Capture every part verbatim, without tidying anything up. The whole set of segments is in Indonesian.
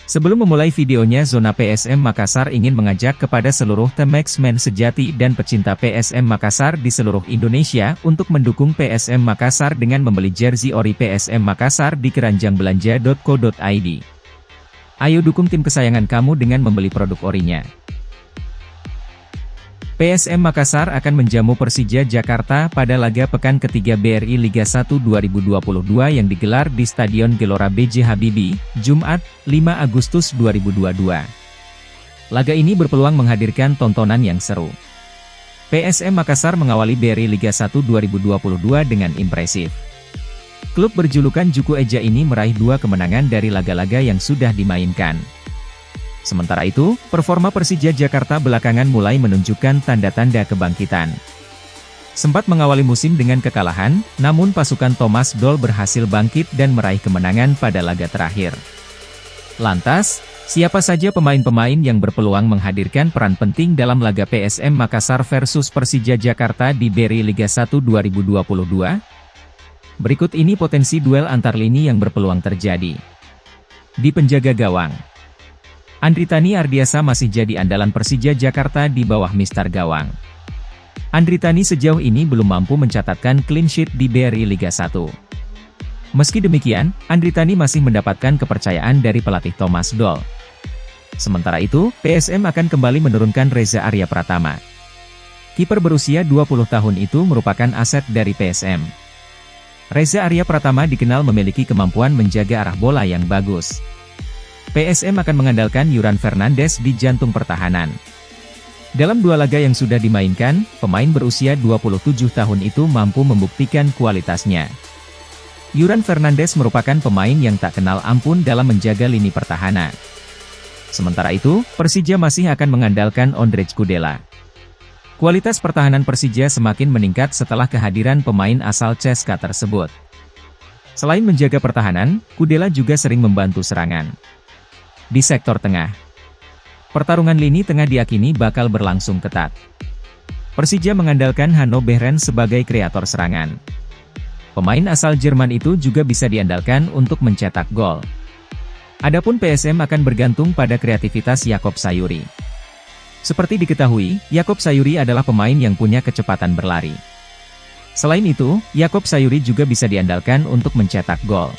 Sebelum memulai videonya, Zona P S M Makassar ingin mengajak kepada seluruh T-Max-men sejati dan pecinta P S M Makassar di seluruh Indonesia untuk mendukung P S M Makassar dengan membeli jersey ori P S M Makassar di keranjang belanja titik co titik i d. Ayo dukung tim kesayangan kamu dengan membeli produk orinya. P S M Makassar akan menjamu Persija Jakarta pada laga pekan ketiga B R I Liga satu dua ribu dua puluh dua yang digelar di Stadion Gelora B J Habibie, Jumat, lima Agustus dua ribu dua puluh dua. Laga ini berpeluang menghadirkan tontonan yang seru. P S M Makassar mengawali B R I Liga satu dua ribu dua puluh dua dengan impresif. Klub berjulukan Juku Eja ini meraih dua kemenangan dari laga-laga yang sudah dimainkan. Sementara itu, performa Persija Jakarta belakangan mulai menunjukkan tanda-tanda kebangkitan. Sempat mengawali musim dengan kekalahan, namun pasukan Thomas Doll berhasil bangkit dan meraih kemenangan pada laga terakhir. Lantas, siapa saja pemain-pemain yang berpeluang menghadirkan peran penting dalam laga P S M Makassar versus Persija Jakarta di B R I Liga satu dua ribu dua puluh dua? Berikut ini potensi duel antar lini yang berpeluang terjadi. Di penjaga gawang, Andritani Ardiasa masih jadi andalan Persija Jakarta di bawah Mister Gawang. Andritani sejauh ini belum mampu mencatatkan clean sheet di B R I Liga satu. Meski demikian, Andritani masih mendapatkan kepercayaan dari pelatih Thomas Doll. Sementara itu, P S M akan kembali menurunkan Reza Arya Pratama. Kiper berusia dua puluh tahun itu merupakan aset dari P S M. Reza Arya Pratama dikenal memiliki kemampuan menjaga arah bola yang bagus. P S M akan mengandalkan Yuran Fernandes di jantung pertahanan. Dalam dua laga yang sudah dimainkan, pemain berusia dua puluh tujuh tahun itu mampu membuktikan kualitasnya. Yuran Fernandes merupakan pemain yang tak kenal ampun dalam menjaga lini pertahanan. Sementara itu, Persija masih akan mengandalkan Ondrej Kudela. Kualitas pertahanan Persija semakin meningkat setelah kehadiran pemain asal C S K A tersebut. Selain menjaga pertahanan, Kudela juga sering membantu serangan. Di sektor tengah, pertarungan lini tengah diyakini bakal berlangsung ketat. Persija mengandalkan Hanno Behren sebagai kreator serangan. Pemain asal Jerman itu juga bisa diandalkan untuk mencetak gol. Adapun P S M akan bergantung pada kreativitas Yakob Sayuri. Seperti diketahui, Yakob Sayuri adalah pemain yang punya kecepatan berlari. Selain itu, Yakob Sayuri juga bisa diandalkan untuk mencetak gol.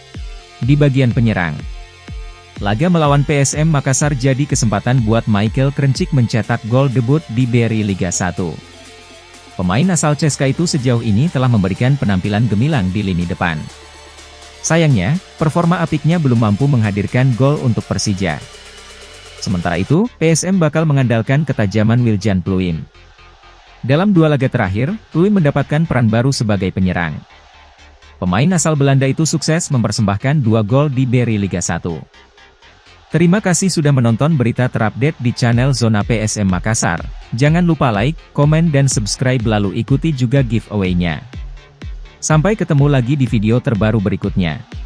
Di bagian penyerang, laga melawan P S M Makassar jadi kesempatan buat Michael Krencik mencetak gol debut di B R I Liga satu. Pemain asal C S K A itu sejauh ini telah memberikan penampilan gemilang di lini depan. Sayangnya, performa apiknya belum mampu menghadirkan gol untuk Persija. Sementara itu, P S M bakal mengandalkan ketajaman Wiljan Pluim. Dalam dua laga terakhir, Pluim mendapatkan peran baru sebagai penyerang. Pemain asal Belanda itu sukses mempersembahkan dua gol di B R I Liga satu. Terima kasih sudah menonton berita terupdate di channel Zona P S M Makassar. Jangan lupa like, komen dan subscribe lalu ikuti juga giveaway-nya. Sampai ketemu lagi di video terbaru berikutnya.